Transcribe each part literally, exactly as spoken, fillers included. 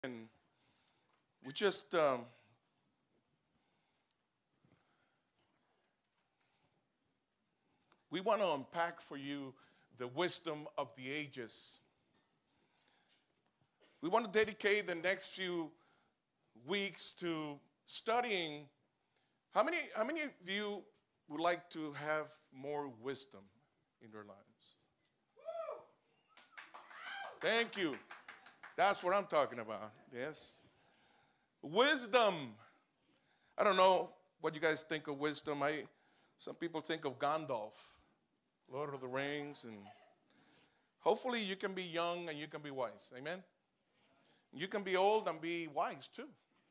And we just um, we want to unpack for you the wisdom of the ages. We want to dedicate the next few weeks to studying. How many, how many of you would like to have more wisdom in their lives? Thank you. That's what I'm talking about. Yes. Wisdom. I don't know what you guys think of wisdom. I, some people think of Gandalf, Lord of the Rings, and hopefully you can be young and you can be wise. Amen? You can be old and be wise too.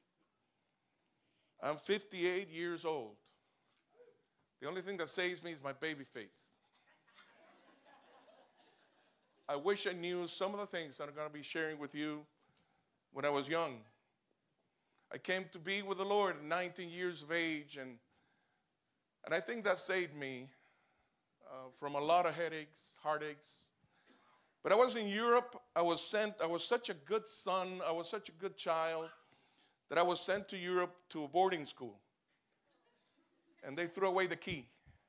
I'm fifty-eight years old. The only thing that saves me is my baby face. I wish I knew some of the things that I'm going to be sharing with you when I was young. I came to be with the Lord at nineteen years of age, and, and I think that saved me uh, from a lot of headaches, heartaches. But I was in Europe. I was sent, I was such a good son, I was such a good child, that I was sent to Europe to a boarding school. And they threw away the key.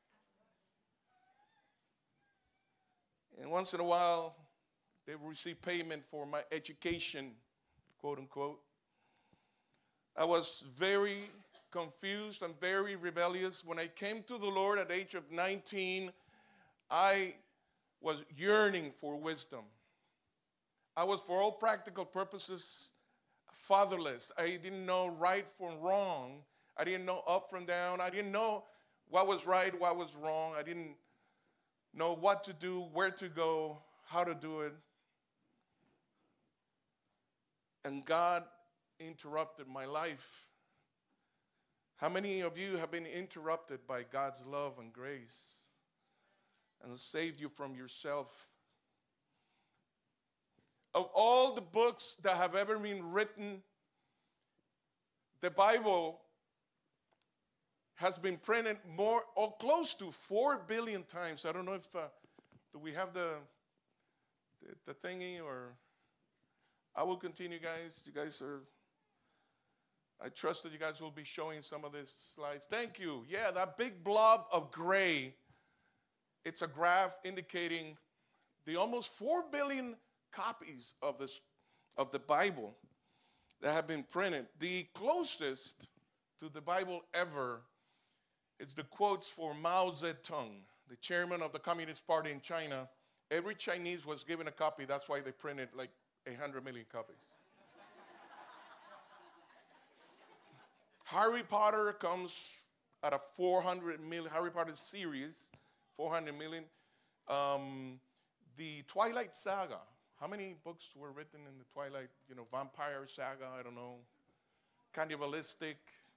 And once in a while, they would receive payment for my education, quote unquote. I was very confused and very rebellious. When I came to the Lord at the age of nineteen, I was yearning for wisdom. I was, for all practical purposes, fatherless. I didn't know right from wrong. I didn't know up from down. I didn't know what was right, what was wrong. I didn't know what to do, where to go, how to do it. And God interrupted my life. How many of you have been interrupted by God's love and grace and saved you from yourself? Of all the books that have ever been written, the Bible has been printed more or close to four billion times. I don't know if, uh, do we have the, the, the thingy, or I will continue, guys. You guys are, I trust that you guys will be showing some of these slides. Thank you. Yeah, that big blob of gray, it's a graph indicating the almost four billion copies of, this, of the Bible that have been printed. The closest to the Bible ever is the quotes for Mao Zedong, the chairman of the Communist Party in China. Every Chinese was given a copy. That's why they printed like one hundred million copies. Harry Potter comes at a four hundred million, Harry Potter series, four hundred million. Um, the Twilight Saga. How many books were written in the Twilight, you know, vampire saga, I don't know, cannibalistic,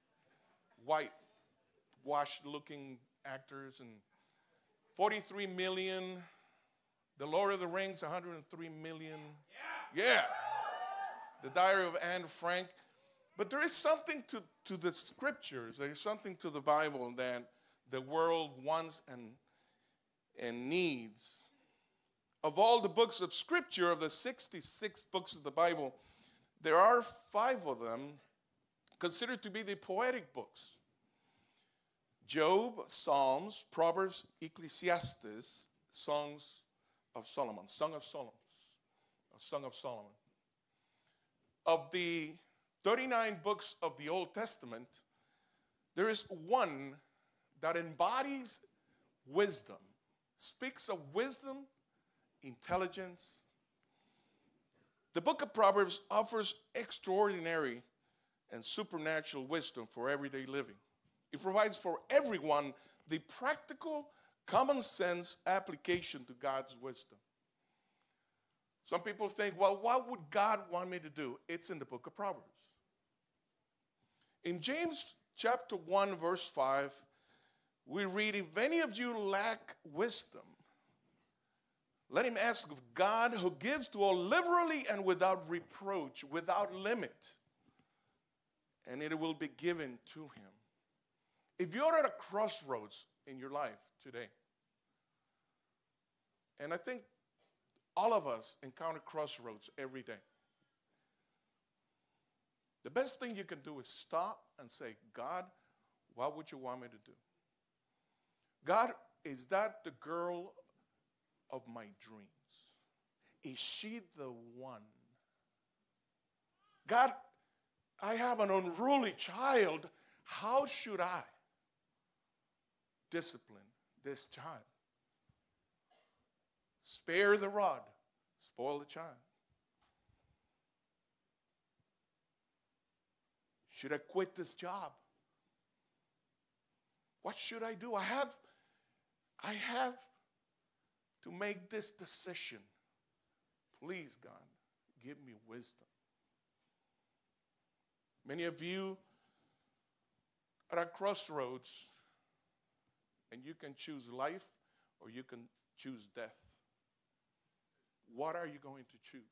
white-washed-looking actors, and forty-three million. The Lord of the Rings, one hundred three million. Yeah. Yeah. The Diary of Anne Frank. But there is something to, to the scriptures, there is something to the Bible that the world wants and, and needs. Of all the books of Scripture, of the sixty-six books of the Bible, there are five of them considered to be the poetic books. Job, Psalms, Proverbs, Ecclesiastes, Songs of Solomon, Song of Solomon, Song of Solomon. Of the thirty-nine books of the Old Testament, there is one that embodies wisdom, speaks of wisdom, intelligence. The book of Proverbs offers extraordinary and supernatural wisdom for everyday living. It provides for everyone the practical, common sense application to God's wisdom. Some people think, well, what would God want me to do? It's in the book of Proverbs. In James chapter one, verse five, we read, if any of you lack wisdom, let him ask of God, who gives to all liberally and without reproach, without limit, and it will be given to him. If you're at a crossroads in your life today, and I think all of us encounter crossroads every day. best thing you can do is stop and say, God, what would you want me to do? God, is that the girl of my dreams? Is she the one? God, I have an unruly child. How should I discipline this child? Spare the rod, spoil the child. Should I quit this job? What should I do? I have, I have to make this decision. Please, God, give me wisdom. Many of you are at crossroads, and you can choose life or you can choose death. What are you going to choose?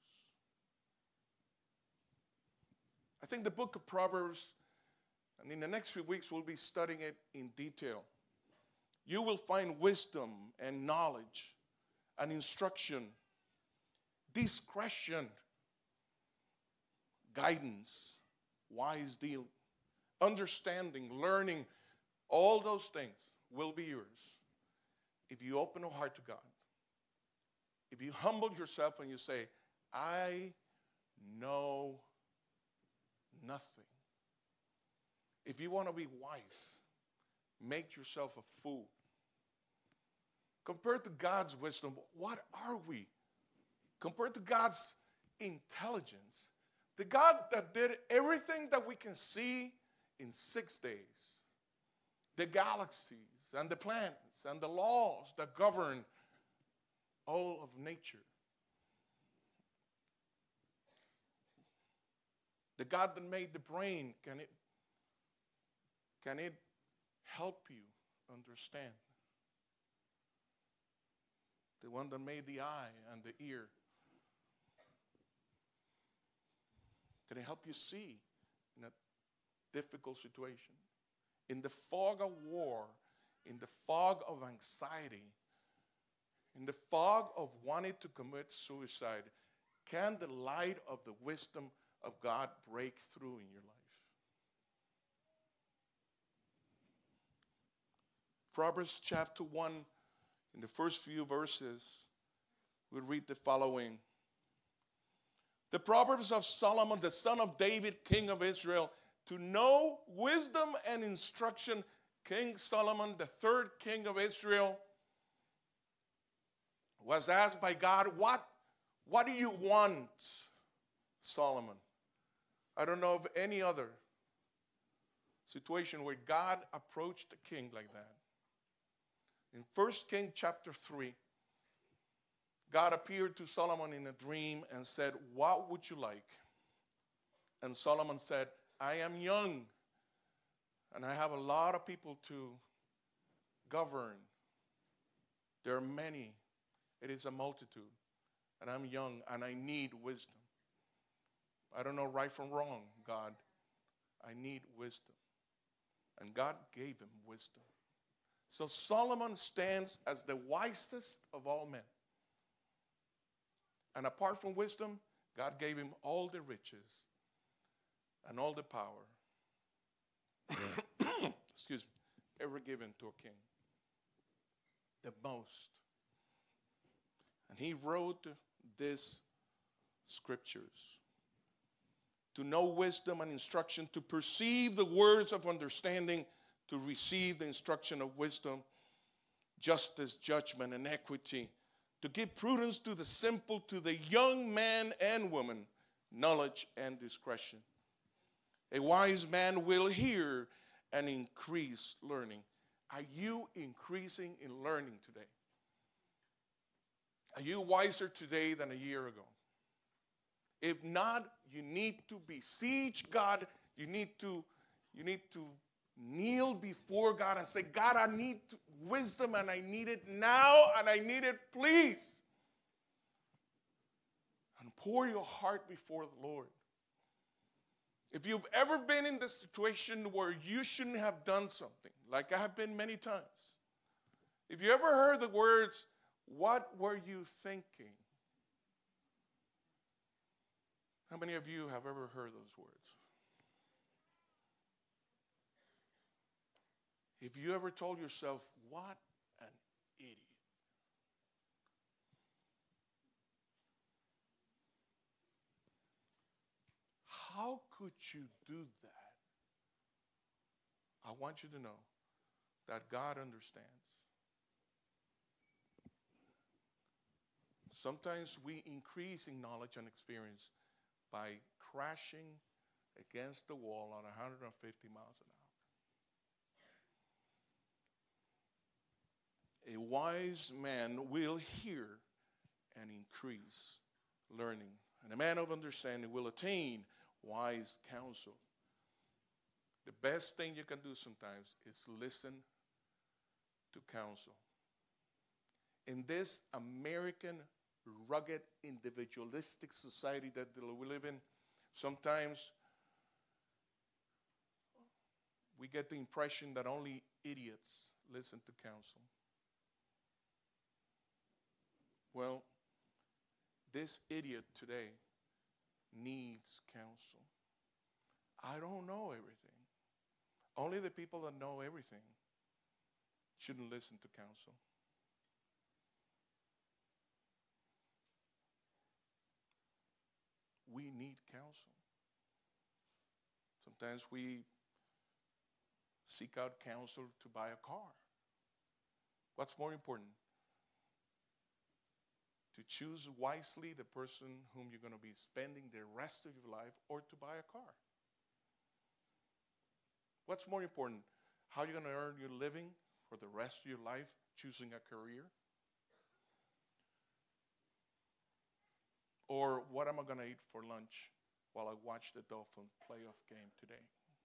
I think the book of Proverbs, and in the next few weeks we'll be studying it in detail. You will find wisdom and knowledge and instruction, discretion, guidance, wise deal, understanding, learning. All those things will be yours if you open your heart to God. If you humble yourself and you say, I know nothing. If you want to be wise, make yourself a fool. Compared to God's wisdom, what are we? Compared to God's intelligence, the God that did everything that we can see in six days, the galaxies and the planets and the laws that govern all of nature, the God that made the brain, can it, can it help you understand? The one that made the eye and the ear, can it help you see in a difficult situation? In the fog of war, in the fog of anxiety, in the fog of wanting to commit suicide, can the light of the wisdom of God break through in your life? Proverbs chapter one, in the first few verses, we read the following. The Proverbs of Solomon, the son of David, king of Israel, to know wisdom and instruction. King Solomon, the third king of Israel, was asked by God, what, what do you want, Solomon? I don't know of any other situation where God approached a king like that. In First Kings chapter three, God appeared to Solomon in a dream and said, what would you like? And Solomon said, I am young, and I have a lot of people to govern. There are many. It is a multitude. And I'm young, and I need wisdom. I don't know right from wrong, God. I need wisdom. And God gave him wisdom. So Solomon stands as the wisest of all men. And apart from wisdom, God gave him all the riches and all the power, excuse me, ever given to a king. The most. And he wrote these scriptures. To know wisdom and instruction, to perceive the words of understanding, to receive the instruction of wisdom, justice, judgment, and equity, to give prudence to the simple, to the young man and woman, knowledge and discretion. A wise man will hear and increase learning. Are you increasing in learning today? Are you wiser today than a year ago? If not, you need to beseech God. You need to, you need to kneel before God and say, God, I need wisdom and I need it now and I need it please. And pour your heart before the Lord. If you've ever been in this situation where you shouldn't have done something, like I have been many times, if you ever heard the words, what were you thinking? How many of you have ever heard those words? If you ever told yourself, what an idiot. How could you do that? I want you to know that God understands. Sometimes we increase in knowledge and experience by crashing against the wall at one hundred fifty miles an hour. A wise man will hear and increase learning, and a man of understanding will attain wise counsel. The best thing you can do sometimes is listen to counsel. In this American rugged individualistic society that we live in, sometimes we get the impression that only idiots listen to counsel. Well, this idiot today needs counsel. I don't know everything. Only the people that know everything shouldn't listen to counsel. We need counsel. Sometimes we seek out counsel to buy a car. What's more important? To choose wisely the person whom you're going to be spending the rest of your life, or to buy a car. What's more important? How you're going to earn your living for the rest of your life, choosing a career? Or what am I going to eat for lunch while I watch the Dolphins playoff game today?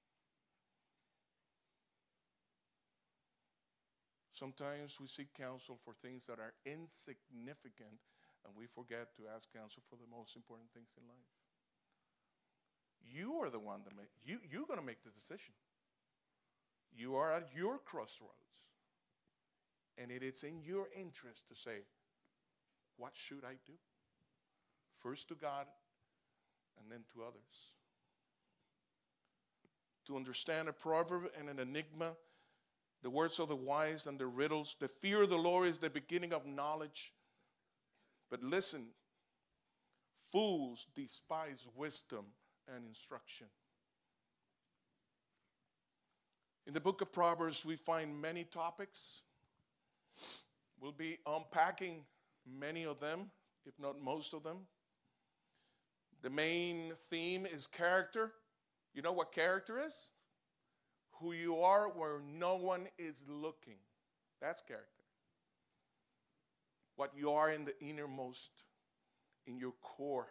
Sometimes we seek counsel for things that are insignificant, and we forget to ask counsel for the most important things in life. You are the one that make, you, you're going to make the decision. You are at your crossroads. And it is in your interest to say, what should I do? First to God, and then to others. To understand a proverb and an enigma, the words of the wise and the riddles, the fear of the Lord is the beginning of knowledge. But listen, fools despise wisdom and instruction. In the book of Proverbs, we find many topics. We'll be unpacking many of them, if not most of them. The main theme is character. You know what character is? Who you are where no one is looking. That's character. What you are in the innermost, in your core.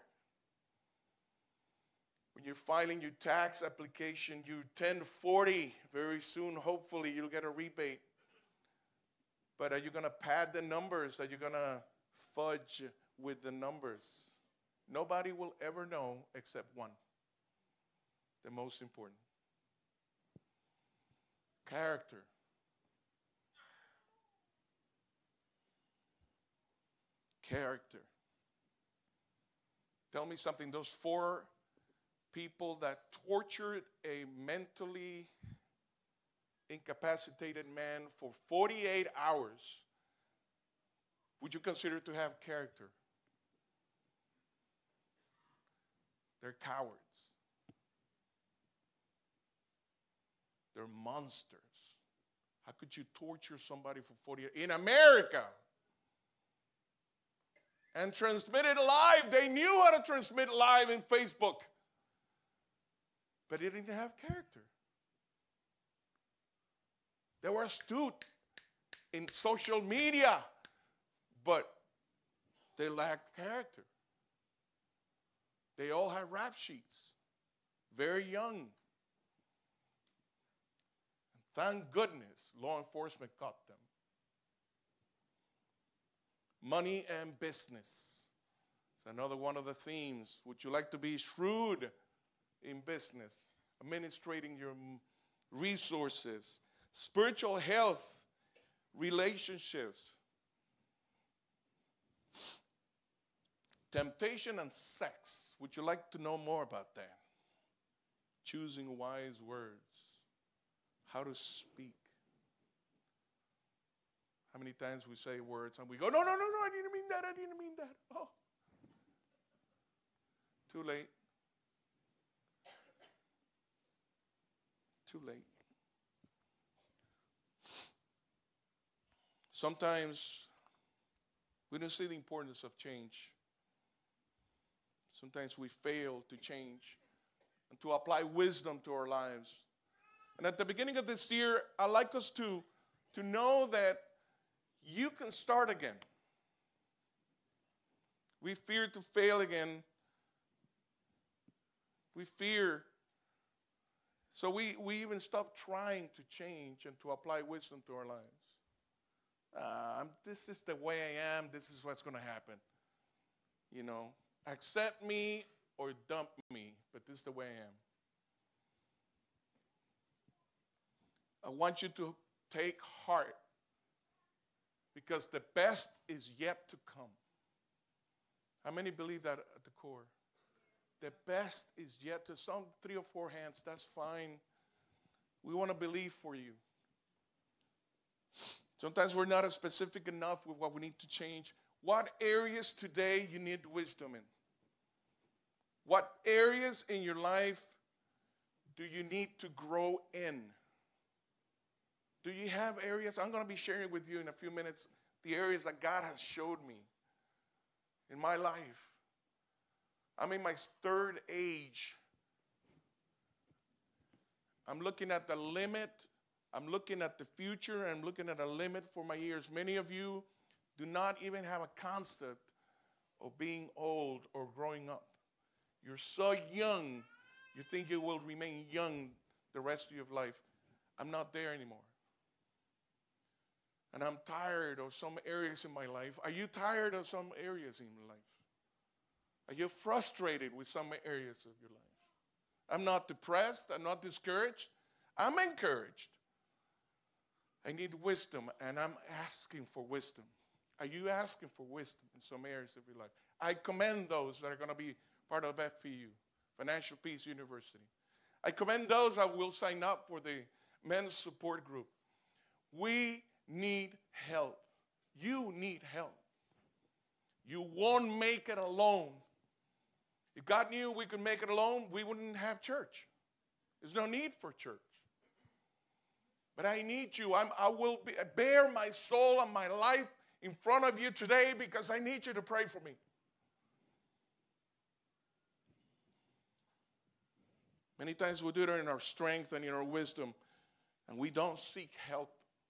When you're filing your tax application, you're ten forty. Very soon, hopefully, you'll get a rebate. But are you going to pad the numbers? Are you going to fudge with the numbers? Nobody will ever know except one. The most important. Character. Character. Tell me something. Those four people that tortured a mentally incapacitated man for forty-eight hours, would you consider to have character? They're cowards. They're monsters. How could you torture somebody for forty years? In America. And transmit it live. They knew how to transmit live in Facebook. But they didn't have character. They were astute in social media. But they lacked character. They all had rap sheets. Very young. Thank goodness law enforcement caught them. Money and business. It's another one of the themes. Would you like to be shrewd in business? Administrating your resources. Spiritual health. Relationships. Temptation and sex. Would you like to know more about that? Choosing wise words. How to speak. How many times we say words and we go, no, no, no, no, I didn't mean that, I didn't mean that. Oh, too late. Too late. Sometimes we don't see the importance of change. Sometimes we fail to change and to apply wisdom to our lives. And at the beginning of this year, I'd like us to, to know that you can start again. We fear to fail again. We fear. So we, we even stop trying to change and to apply wisdom to our lives. Uh, this is the way I am. This is what's going to happen. You know, accept me or dump me, but this is the way I am. I want you to take heart because the best is yet to come. How many believe that at the core? The best is yet to some three or four hands. That's fine. We want to believe for you. Sometimes we're not specific enough with what we need to change. What areas today you need wisdom in? What areas in your life do you need to grow in? Do you have areas? I'm going to be sharing with you in a few minutes the areas that God has showed me in my life. I'm in my third age. I'm looking at the limit. I'm looking at the future. I'm looking at a limit for my years. Many of you do not even have a concept of being old or growing up. You're so young, you think you will remain young the rest of your life. I'm not there anymore. And I'm tired of some areas in my life. Are you tired of some areas in your life? Are you frustrated with some areas of your life? I'm not depressed. I'm not discouraged. I'm encouraged. I need wisdom, and I'm asking for wisdom. Are you asking for wisdom in some areas of your life? I commend those that are going to be part of F P U, Financial Peace University. I commend those that will sign up for the men's support group. We need help. You need help. You won't make it alone. If God knew we could make it alone, we wouldn't have church. There's no need for church. But I need you. I'm, I will be, bear my soul and my life in front of you today because I need you to pray for me. Many times we do it in our strength and in our wisdom, and we don't seek help.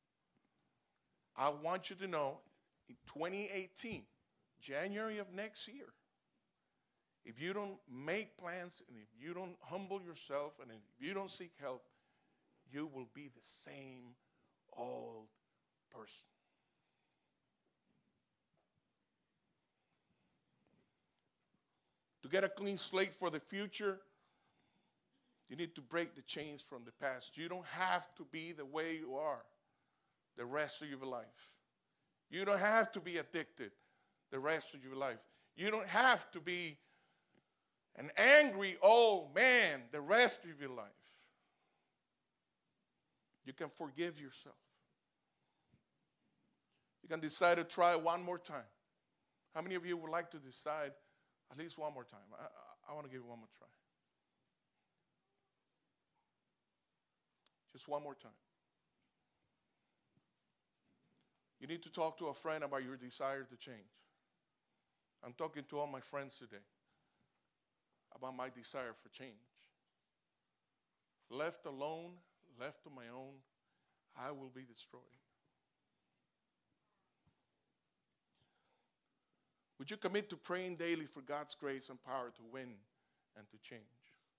I want you to know, in twenty eighteen, January of next year, if you don't make plans and if you don't humble yourself and if you don't seek help, you will be the same old person. To get a clean slate for the future, you need to break the chains from the past. You don't have to be the way you are the rest of your life. You don't have to be addicted the rest of your life. You don't have to be an angry old man the rest of your life. You can forgive yourself. You can decide to try one more time. How many of you would like to decide at least one more time? I, I, I want to give you one more try. Just one more time. You need to talk to a friend about your desire to change. I'm talking to all my friends today about my desire for change. Left alone, left to my own, I will be destroyed. Would you commit to praying daily for God's grace and power to win and to change?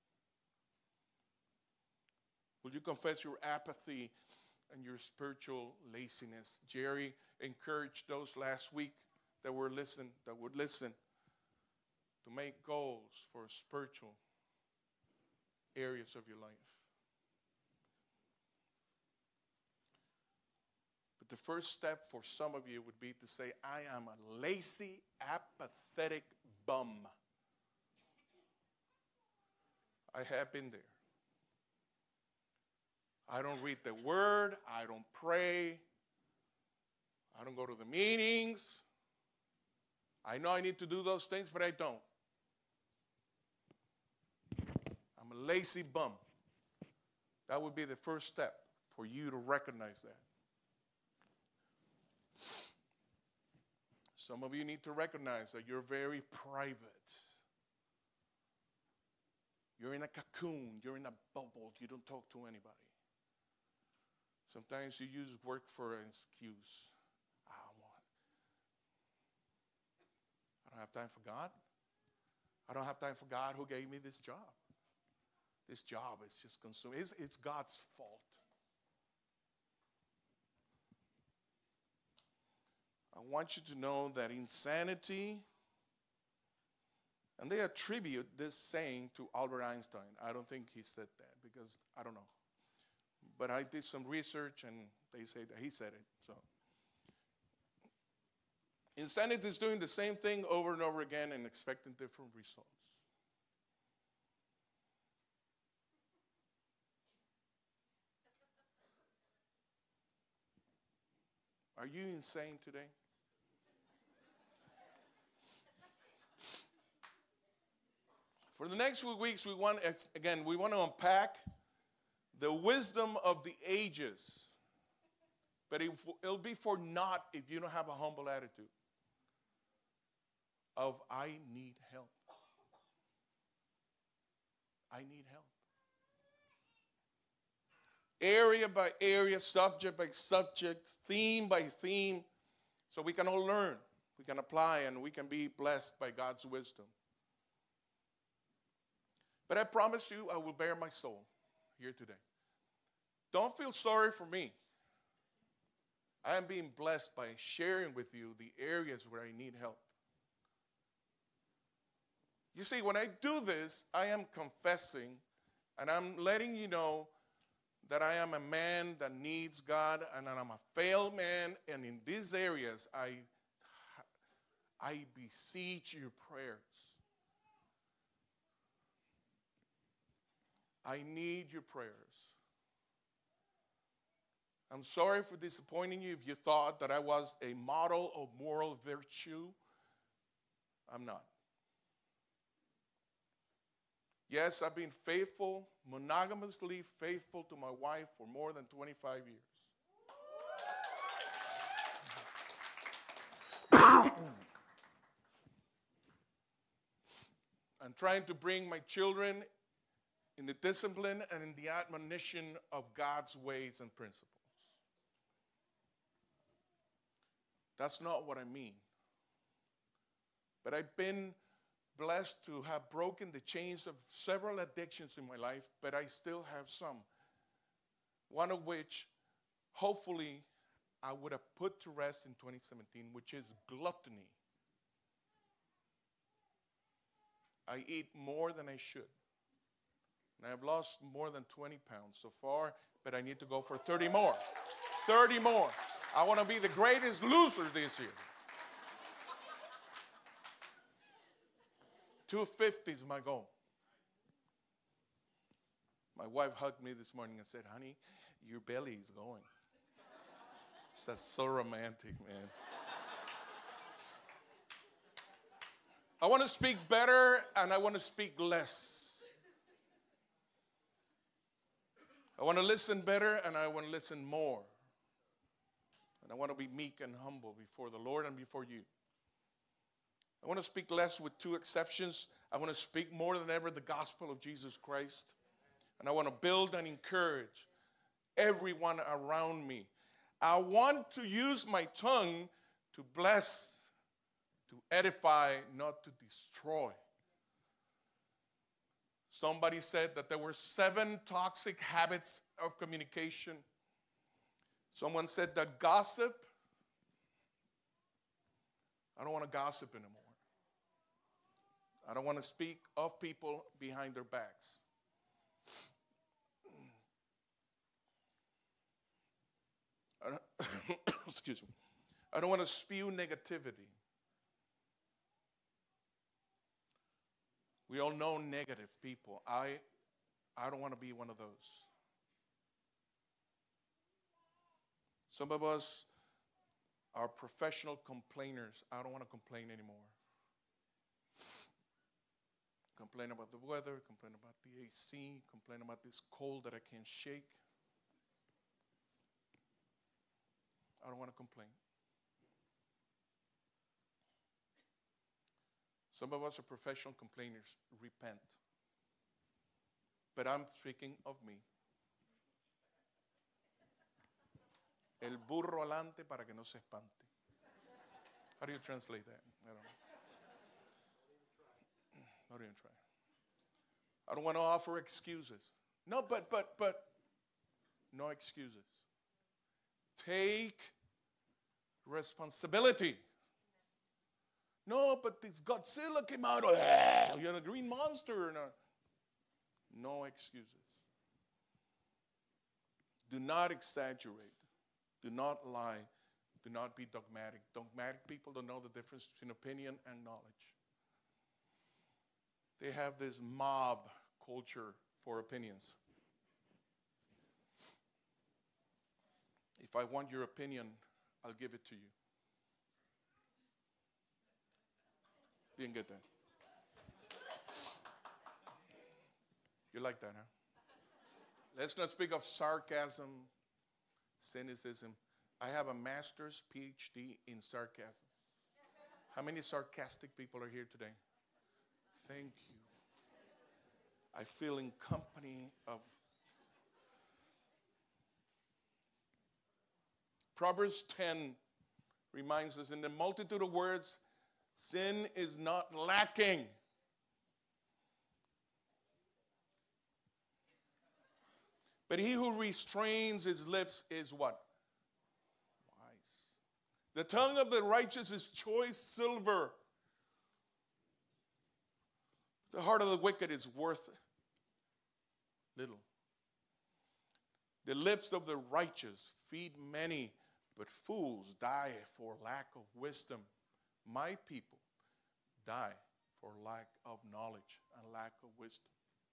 Will you confess your apathy and your spiritual laziness? Jerry encouraged those last week that were listen, that would listen to make goals for spiritual areas of your life. But the first step for some of you would be to say, I am a lazy, apathetic bum. I have been there. I don't read the word. I don't pray. I don't go to the meetings. I know I need to do those things, but I don't. I'm a lazy bum. That would be the first step for you to recognize that. Some of you need to recognize that you're very private. You're in a cocoon. You're in a bubble. You don't talk to anybody. Sometimes you use work for an excuse. I don't want. I don't have time for God. I don't have time for God who gave me this job. This job is just consuming. It's, it's God's fault. I want you to know that insanity, and they attribute this saying to Albert Einstein. I don't think he said that because I don't know. But I did some research and they say that he said it. So insanity is doing the same thing over and over again and expecting different results. Are you insane today? For the next few weeks, we want, again, we want to unpack the wisdom of the ages. But it, it'll be for naught if you don't have a humble attitude of, I need help. I need help. Area by area, subject by subject, theme by theme, so we can all learn, we can apply, and we can be blessed by God's wisdom. But I promise you, I will bear my soul here today. Don't feel sorry for me. I am being blessed by sharing with you the areas where I need help. You see, when I do this, I am confessing, and I'm letting you know that I am a man that needs God, and I'm a failed man, and in these areas, I, I beseech your prayers. I need your prayers. I'm sorry for disappointing you if you thought that I was a model of moral virtue. I'm not. Yes, I've been faithful, monogamously faithful to my wife for more than twenty-five years. I'm trying to bring my children in the discipline and in the admonition of God's ways and principles. That's not what I mean. But I've been blessed to have broken the chains of several addictions in my life, but I still have some. One of which, hopefully, I would have put to rest in twenty seventeen, which is gluttony. I eat more than I should. And I've lost more than twenty pounds so far, but I need to go for thirty more. thirty more. I want to be the greatest loser this year. two fifty is my goal. My wife hugged me this morning and said, honey, your belly is going. That's so romantic, man. I want to speak better and I want to speak less. I want to listen better and I want to listen more. And I want to be meek and humble before the Lord and before you. I want to speak less with two exceptions. I want to speak more than ever the gospel of Jesus Christ. And I want to build and encourage everyone around me. I want to use my tongue to bless, to edify, not to destroy. Somebody said that there were seven toxic habits of communication. Someone said that gossip, I don't want to gossip anymore. I don't want to speak of people behind their backs. I don't, excuse me. I don't want to spew negativity. We all know negative people. I, I don't want to be one of those. Some of us are professional complainers. I don't want to complain anymore. Complain about the weather, complain about the A C, complain about this cold that I can't shake. I don't want to complain. Some of us are professional complainers. Repent. But I'm speaking of me. El burro alante para que no se espante. How do you translate that? I don't know. Not even try. I don't want to offer excuses. No, but, but, but, no excuses. Take responsibility. No, but this Godzilla came out. Oh, you're a green monster. No, no excuses. Do not exaggerate. Do not lie. Do not be dogmatic. Dogmatic people don't know the difference between opinion and knowledge. They have this mob culture for opinions. If I want your opinion, I'll give it to you. Didn't get that. You like that, huh? Let's not speak of sarcasm, cynicism. I have a master's P H D in sarcasm. How many sarcastic people are here today? Thank you. I feel in company of. Proverbs ten reminds us, in the multitude of words, sin is not lacking. But he who restrains his lips is what? Wise. The tongue of the righteous is choice silver. The heart of the wicked is worth little. The lips of the righteous feed many, but fools die for lack of wisdom. My people die for lack of knowledge and lack of wisdom.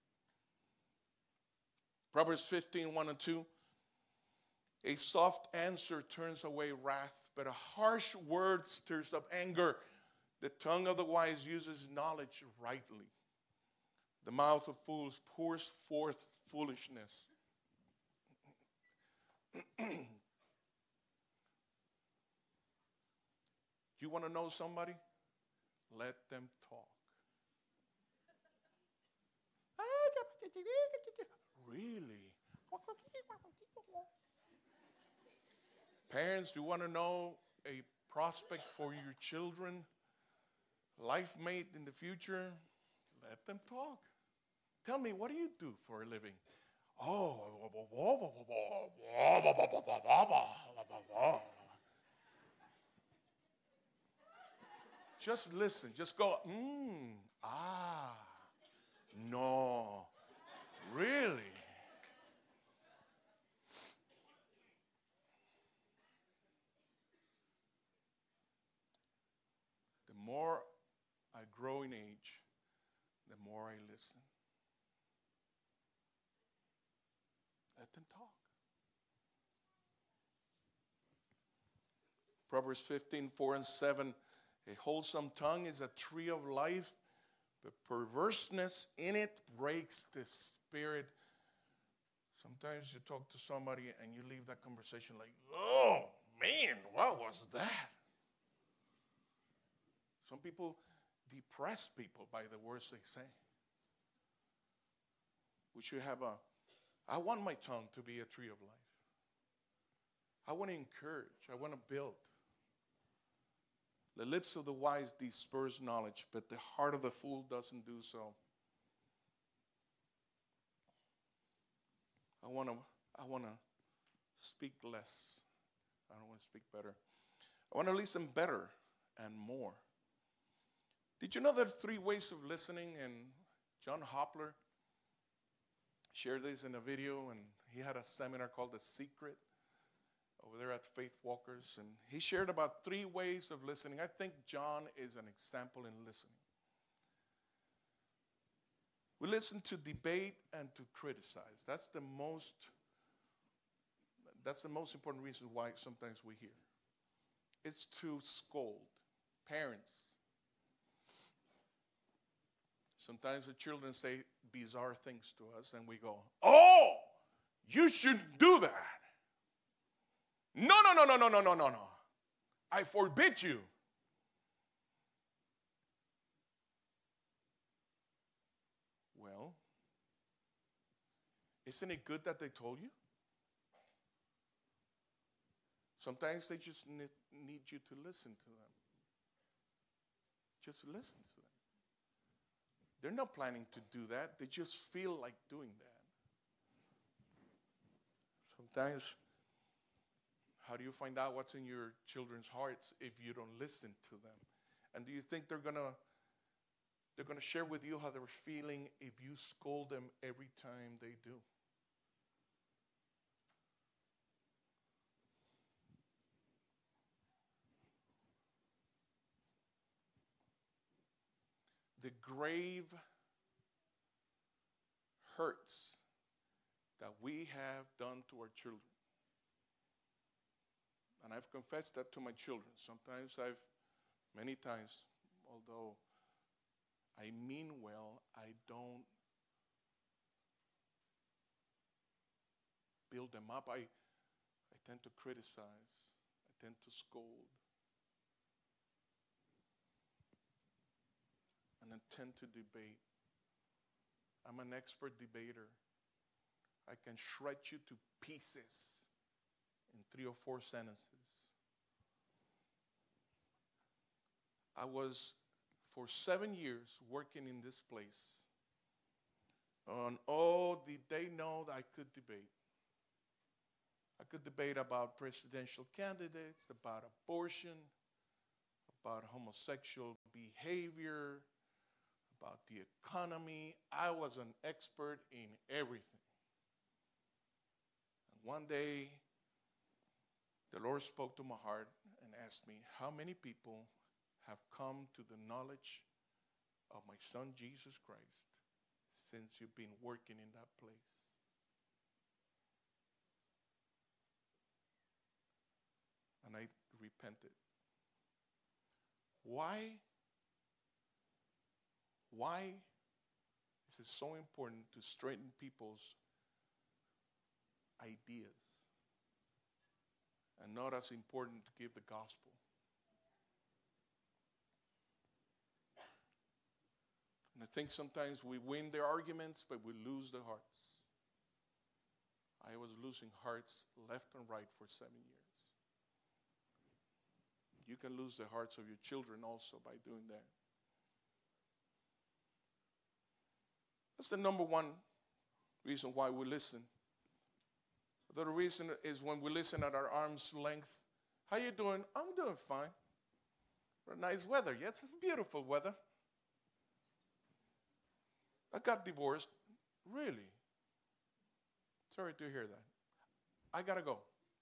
Proverbs fifteen, one and two. A soft answer turns away wrath, but a harsh word stirs up anger. The tongue of the wise uses knowledge rightly. The mouth of fools pours forth foolishness. You want to know somebody? Let them talk. Really? Parents, do you want to know a prospect for your children? Life mate in the future? Let them talk. Tell me, what do you do for a living? Oh, just listen. Just go, mm, ah, no, really? The more I grow in age, the more I listen. Let them talk. Proverbs fifteen, four and seven. A wholesome tongue is a tree of life, but perverseness in it breaks the spirit. Sometimes you talk to somebody and you leave that conversation like, oh, man, what was that? Some people depress people by the words they say. We should have a, I want my tongue to be a tree of life. I want to encourage. I want to build. The lips of the wise disperse knowledge, but the heart of the fool doesn't do so. I want to I want to speak less. I don't want to speak better. I want to listen better and more. Did you know there are three ways of listening? And John Hopler shared this in a video, and he had a seminar called The Secret over there at Faith Walkers, and he shared about three ways of listening. I think John is an example in listening. We listen to debate and to criticize. That's the most, that's the most important reason why sometimes we hear. It's to scold. Parents. Sometimes the children say bizarre things to us, and we go, oh, you shouldn't do that. No, no, no, no, no, no, no, no, no. I forbid you. Well, isn't it good that they told you? Sometimes they just need, need you to listen to them. Just listen to them. They're not planning to do that. They just feel like doing that. Sometimes, how do you find out what's in your children's hearts if you don't listen to them? And do you think they're gonna they're gonna share with you how they're feeling if you scold them every time they do? The grave hurts that we have done to our children. And I've confessed that to my children. Sometimes I've, many times, although I mean well, I don't build them up. I, I tend to criticize. I tend to scold. And I tend to debate. I'm an expert debater. I can shred you to pieces in three or four sentences. I was, for seven years, working in this place. On, oh, did they know that I could debate? I could debate about presidential candidates, about abortion, about homosexual behavior, about the economy. I was an expert in everything. And one day, the Lord spoke to my heart and asked me, how many people have come to the knowledge of my son Jesus Christ since you've been working in that place? And I repented. Why? Why is it so important to straighten people's ideas and not as important to give the gospel? And I think sometimes we win their arguments, but we lose their hearts. I was losing hearts left and right for seven years. You can lose the hearts of your children also by doing that. That's the number one reason why we listen. The other reason is when we listen at our arm's length. How you doing? I'm doing fine. Nice weather. Yes, it's beautiful weather. I got divorced. Really? Sorry to hear that. I gotta go.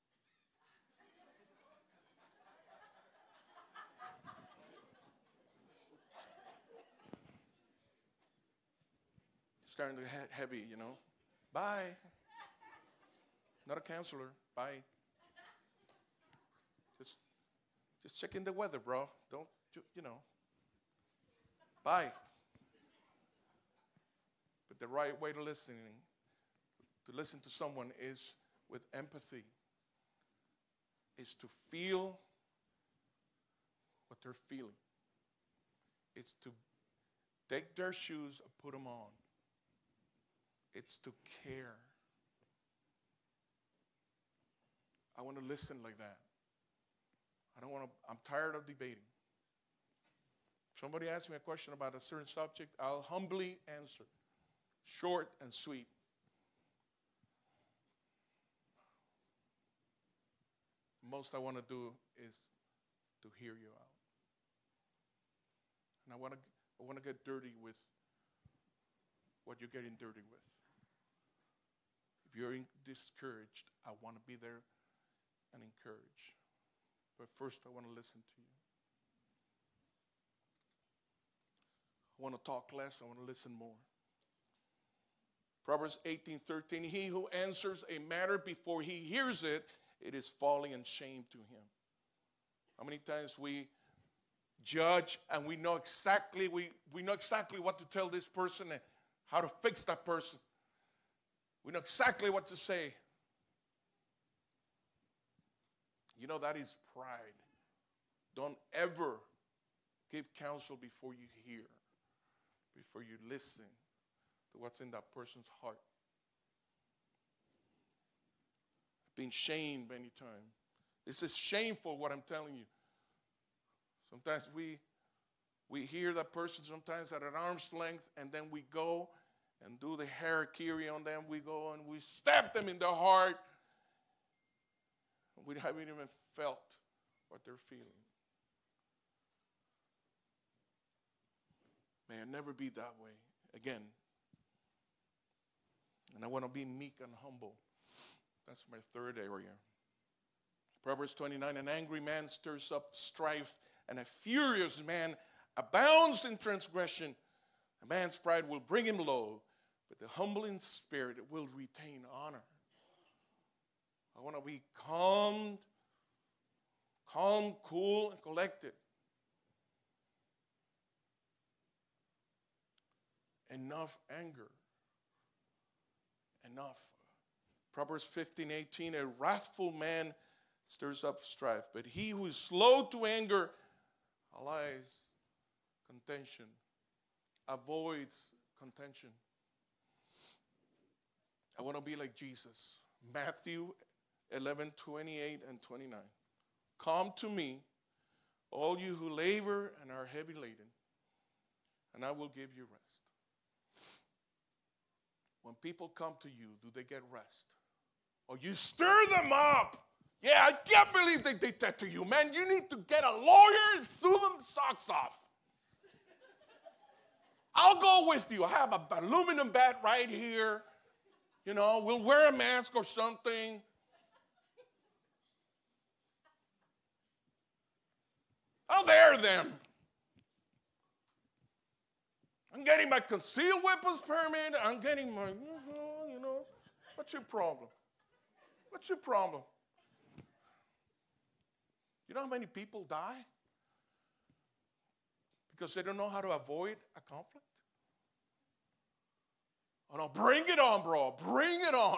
Starting to get heavy, you know. Bye. Not a counselor. Bye. Just, just checking the weather, bro. Don't, you know. Bye. But the right way to listening, to listen to someone is with empathy. Is to feel what they're feeling. It's to take their shoes and put them on. It's to care. I want to listen like that. I don't want to, I'm tired of debating. Somebody asks me a question about a certain subject, I'll humbly answer. Short and sweet. Most I want to do is to hear you out. And I want to I want to get dirty with what you're getting dirty with. If you're discouraged, I want to be there and encourage. But first, I want to listen to you. I want to talk less. I want to listen more. Proverbs eighteen thirteen, he who answers a matter before he hears it, it is folly and shame to him. How many times we judge and we know exactly we, we know exactly what to tell this person and how to fix that person. We know exactly what to say. You know, that is pride. Don't ever give counsel before you hear, before you listen to what's in that person's heart. I've been shamed many times. This is shameful what I'm telling you. Sometimes we we hear that person sometimes at an arm's length, and then we go and do the harakiri on them. We go and we stab them in the heart. We haven't even felt what they're feeling. May I never be that way again. And I want to be meek and humble. That's my third area. Proverbs twenty-nine, an angry man stirs up strife, and a furious man abounds in transgression. A man's pride will bring him low, but the humble in spirit will retain honor. I want to be calm, calm, cool, and collected. Enough anger. Enough. Proverbs fifteen eighteen, a wrathful man stirs up strife, but he who is slow to anger allies contention, avoids contention. I want to be like Jesus. Matthew eleven twenty-eight and twenty-nine. Come to me, all you who labor and are heavy laden, and I will give you rest. When people come to you, do they get rest? Or you stir them up? Yeah, I can't believe they did that to you, man. You need to get a lawyer and sue them the socks off. I'll go with you. I have an aluminum bat right here. You know, we'll wear a mask or something. I'll dare them. I'm getting my concealed weapons permit. I'm getting my, you know, what's your problem? What's your problem? You know how many people die? Because they don't know how to avoid a conflict? Oh no, bring it on, bro. Bring it on.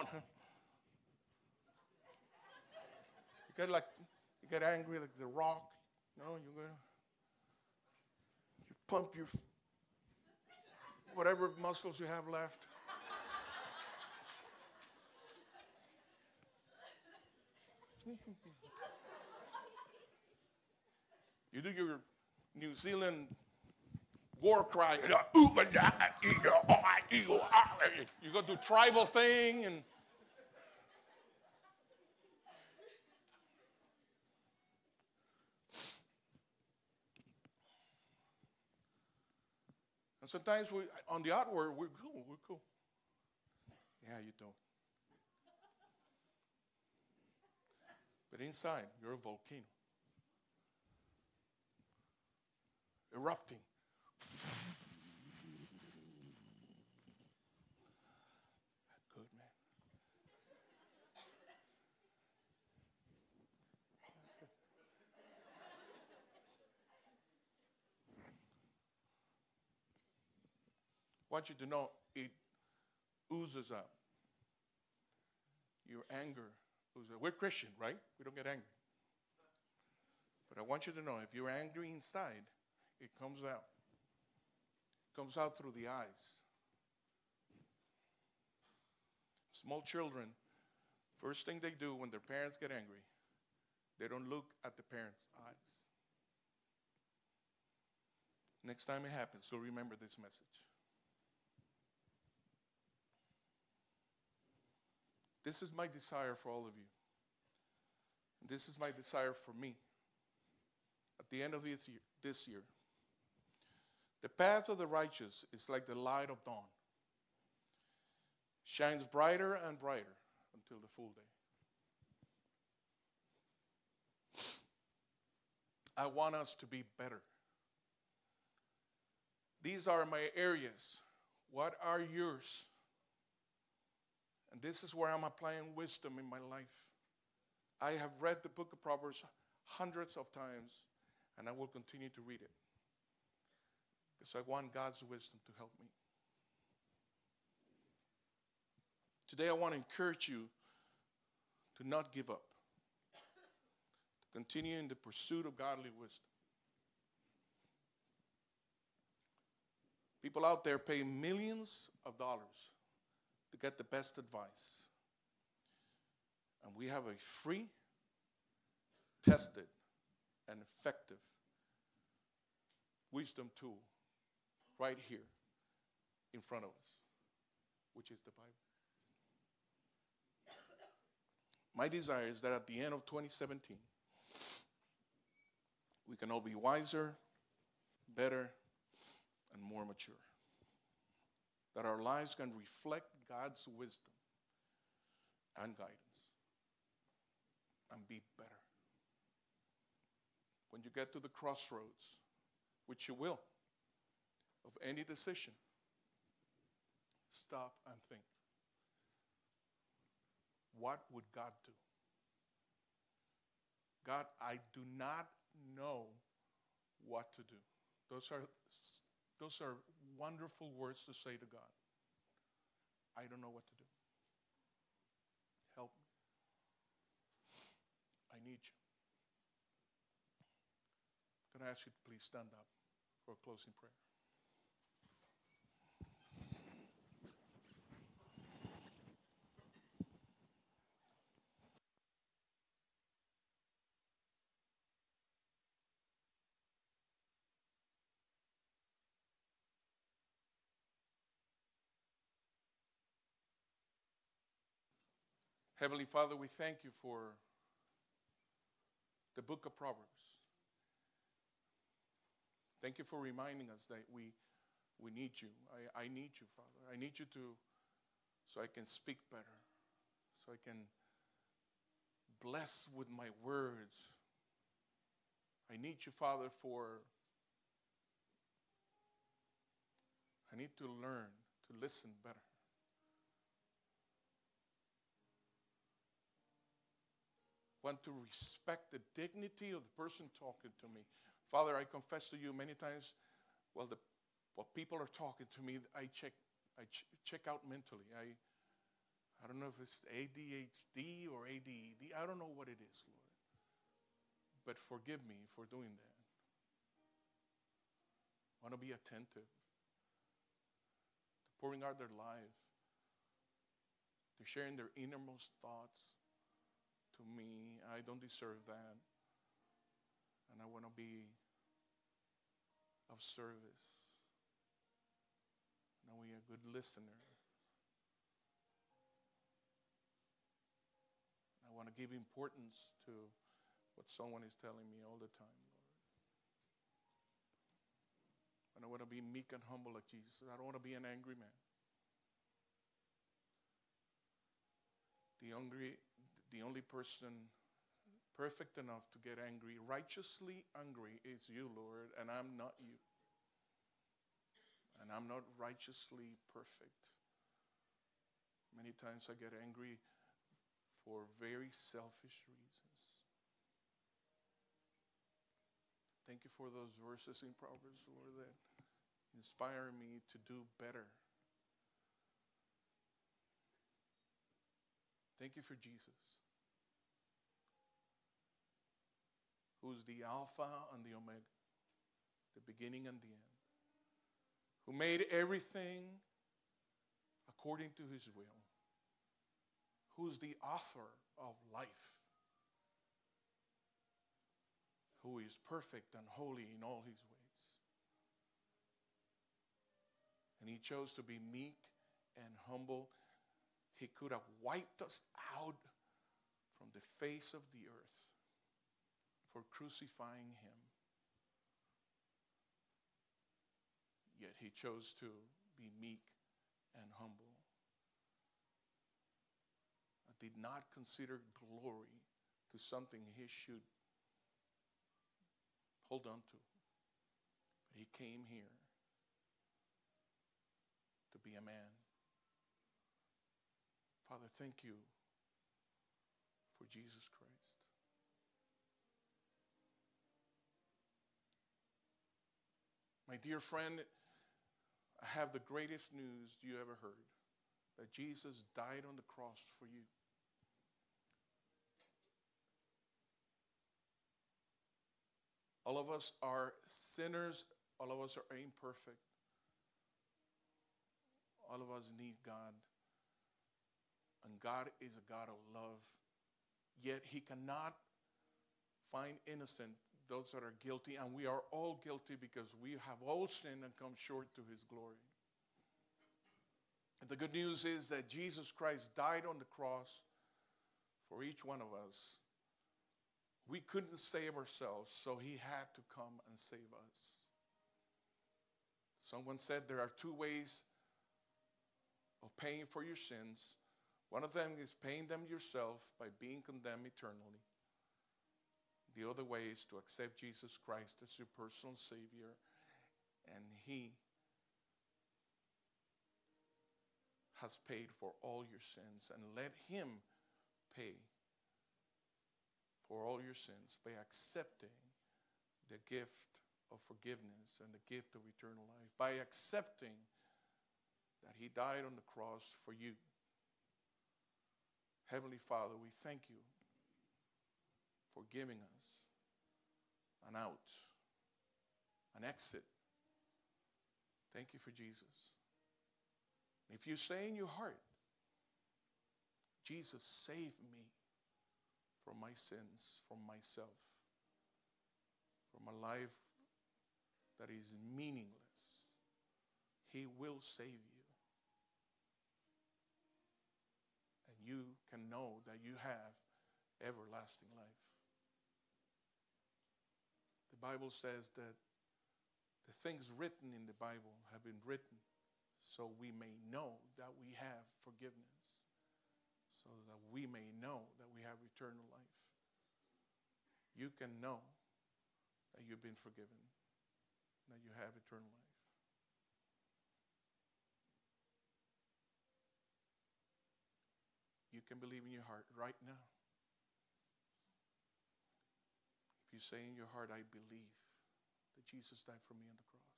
You get like, you get angry like the Rock. No, you're gonna, you pump your, whatever muscles you have left. You do your New Zealand war cry. You go do tribal thing and and sometimes we on the outward we're cool, we're cool. Yeah, you don't. But inside, you're a volcano. Erupting. Good, man. Good. I want you to know it oozes out. Your anger oozes out. We're Christian, right? We don't get angry. But I want you to know if you're angry inside, it comes out. It comes out through the eyes. Small children, first thing they do when their parents get angry, they don't look at the parents' eyes. Next time it happens, so remember this message. This is my desire for all of you. This is my desire for me. At the end of this year, this year, the path of the righteous is like the light of dawn. Shines brighter and brighter until the full day. I want us to be better. These are my areas. What are yours? And this is where I'm applying wisdom in my life. I have read the book of Proverbs hundreds of times, and I will continue to read it because I want God's wisdom to help me. Today I want to encourage you to not give up, to continue in the pursuit of godly wisdom. People out there pay millions of dollars to get the best advice. And we have a free, tested, and effective wisdom tool right here in front of us, which is the Bible. My desire is that at the end of twenty seventeen, we can all be wiser, better, and more mature. That our lives can reflect God's wisdom and guidance and be better. When you get to the crossroads, which you will, of any decision, stop and think. What would God do? God, I do not know what to do. Those are, those are wonderful words to say to God. I don't know what to do. Help me. I need you. Can I ask you to please stand up for a closing prayer? Heavenly Father, we thank you for the book of Proverbs. Thank you for reminding us that we, we need you. I, I need you, Father. I need you to, so I can speak better, so I can bless with my words. I need you, Father, for, I need to learn to listen better. Want to respect the dignity of the person talking to me. Father, I confess to you many times, well, the, while people are talking to me, I check, I ch- check out mentally. I, I don't know if it's A D H D or A D E D. I don't know what it is, Lord. But forgive me for doing that. I want to be attentive to pouring out their life, to sharing their innermost thoughts to me. I don't deserve that. And I want to be of service. And I want to be a good listener. I want to give importance to what someone is telling me all the time, Lord. And I want to be meek and humble like Jesus. I don't want to be an angry man. The hungry The only person perfect enough to get angry, righteously angry, is you, Lord, and I'm not you. And I'm not righteously perfect. Many times I get angry for very selfish reasons. Thank you for those verses in Proverbs, Lord, that inspire me to do better. Thank you for Jesus, who is the Alpha and the Omega, the beginning and the end, who made everything according to his will, who is the author of life, who is perfect and holy in all his ways. And he chose to be meek and humble. He could have wiped us out from the face of the earth for crucifying him. Yet he chose to be meek and humble. I did not consider glory to something he should hold on to. But he came here to be a man. Father, thank you for Jesus Christ. My dear friend, I have the greatest news you ever heard, that Jesus died on the cross for you. All of us are sinners. All of us are imperfect. All of us need God. And God is a God of love. Yet he cannot find innocent those that are guilty. And we are all guilty because we have all sinned and come short to his glory. And the good news is that Jesus Christ died on the cross for each one of us. We couldn't save ourselves, so he had to come and save us. Someone said there are two ways of paying for your sins. One of them is paying them yourself by being condemned eternally. The other way is to accept Jesus Christ as your personal Savior, and he has paid for all your sins, and let him pay for all your sins by accepting the gift of forgiveness and the gift of eternal life, by accepting that he died on the cross for you. Heavenly Father, we thank you for giving us an out, an exit. Thank you for Jesus. If you say in your heart, Jesus, save me from my sins, from myself, from a life that is meaningless, he will save you. And you can know that you have everlasting life. The Bible says that the things written in the Bible have been written so we may know that we have forgiveness, so that we may know that we have eternal life. You can know that you've been forgiven, that you have eternal life. You can believe in your heart right now. If you say in your heart, I believe that Jesus died for me on the cross.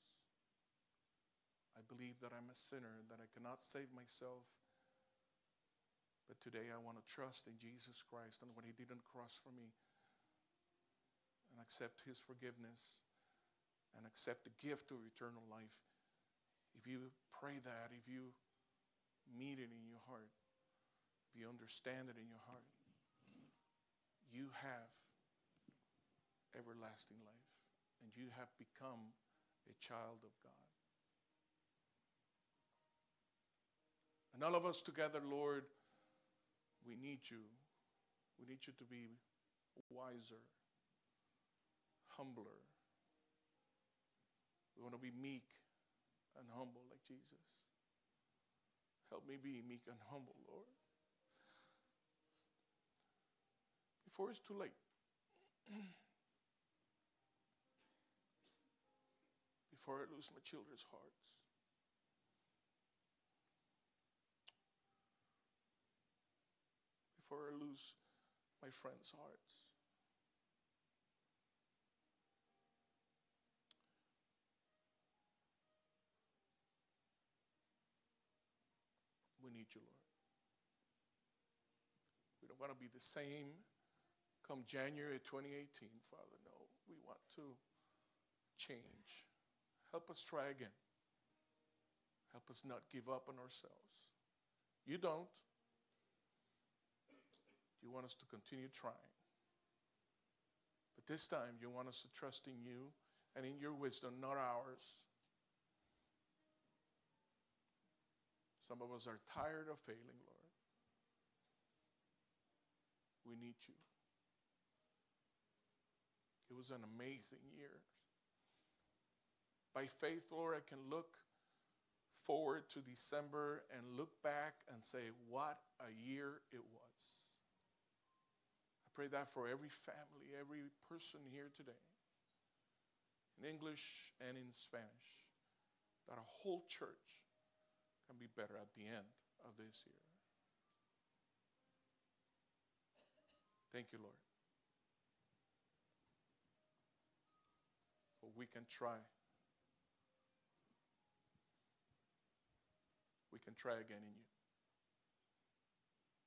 I believe that I'm a sinner and that I cannot save myself. But today I want to trust in Jesus Christ and what he did on the cross for me, and accept his forgiveness and accept the gift of eternal life. If you pray that, if you meet it in your heart, if you understand it in your heart, you have everlasting life, and you have become a child of God. And all of us together, Lord, we need you. We need you to be wiser, humbler. We want to be meek and humble like Jesus. Help me be meek and humble, Lord. Before it's too late. Before I lose my children's hearts. Before I lose my friends' hearts. We need you, Lord. We don't want to be the same come January twenty eighteen, Father. No, we want to change. Help us try again. Help us not give up on ourselves. You don't. You want us to continue trying. But this time, you want us to trust in you and in your wisdom, not ours. Some of us are tired of failing, Lord. We need you. It was an amazing year. By faith, Lord, I can look forward to December and look back and say, what a year it was. I pray that for every family, every person here today, in English and in Spanish, that a whole church can be better at the end of this year. Thank you, Lord. For we can try can try again in you.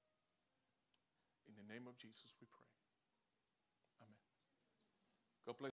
In the name of Jesus, we pray. Amen. God bless.